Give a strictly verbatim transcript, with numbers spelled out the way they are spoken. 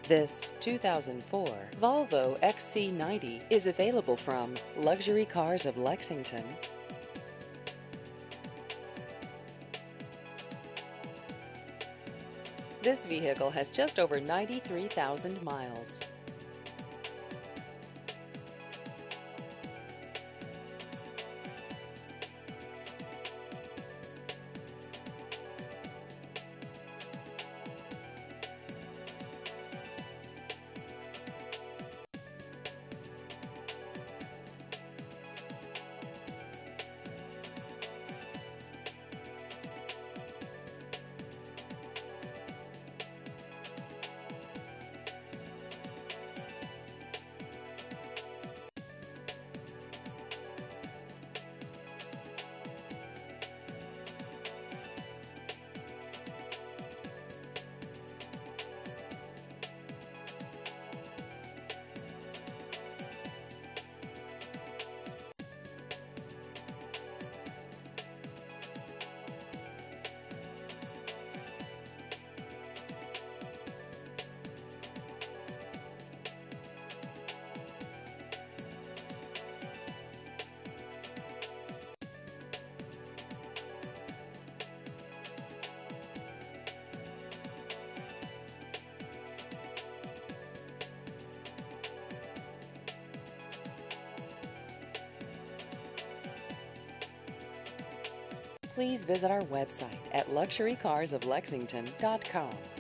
This two thousand four Volvo X C ninety is available from Luxury Cars of Lexington. This vehicle has just over ninety-three thousand miles. Please visit our website at luxury cars of lexington dot com.